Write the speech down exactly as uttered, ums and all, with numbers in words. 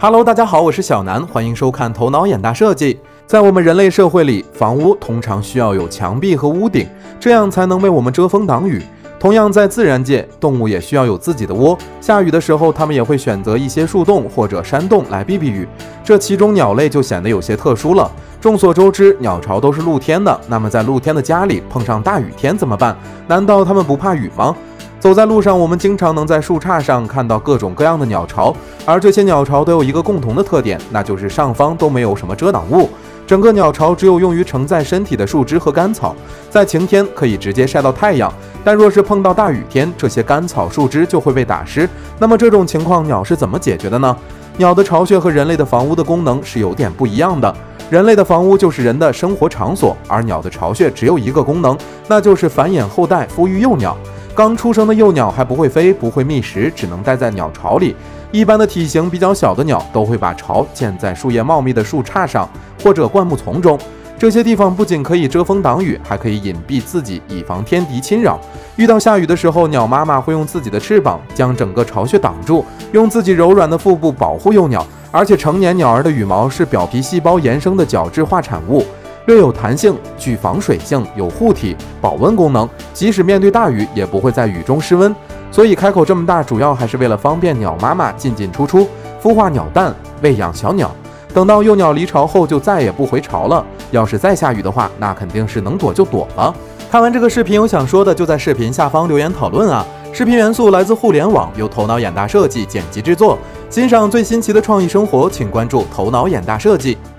Hello， 大家好，我是小南，欢迎收看头脑眼大设计。在我们人类社会里，房屋通常需要有墙壁和屋顶，这样才能为我们遮风挡雨。同样，在自然界，动物也需要有自己的窝。下雨的时候，它们也会选择一些树洞或者山洞来避避雨。这其中鸟类就显得有些特殊了。众所周知，鸟巢都是露天的，那么在露天的家里碰上大雨天怎么办？难道它们不怕雨吗？走在路上，我们经常能在树杈上看到各种各样的鸟巢，而这些鸟巢都有一个共同的特点，那就是上方都没有什么遮挡物。整个鸟巢只有用于承载身体的树枝和干草，在晴天可以直接晒到太阳，但若是碰到大雨天，这些干草树枝就会被打湿。那么这种情况鸟是怎么解决的呢？鸟的巢穴和人类的房屋的功能是有点不一样的。人类的房屋就是人的生活场所，而鸟的巢穴只有一个功能，那就是繁衍后代、孵育幼鸟。刚出生的幼鸟还不会飞，不会觅食，只能待在鸟巢里。一般的体型比较小的鸟都会把巢建在树叶茂密的树杈上或者灌木丛中，这些地方不仅可以遮风挡雨，还可以隐蔽自己，以防天敌侵扰。遇到下雨的时候，鸟妈妈会用自己的翅膀将整个巢穴挡住，用自己柔软的腹部保护幼鸟。而且成年鸟儿的羽毛是表皮细胞衍生的角质化产物，略有弹性，具防水性，有护体、保温功能，即使面对大雨也不会在雨中失温。所以开口这么大，主要还是为了方便鸟妈妈进进出出，孵化鸟蛋，喂养小鸟。等到幼鸟离巢后，就再也不回巢了。要是再下雨的话，那肯定是能躲就躲了。看完这个视频有想说的，就在视频下方留言讨论啊！视频元素来自互联网，由头脑眼大设计剪辑制作。欣赏最新奇的创意生活，请关注头脑眼大设计。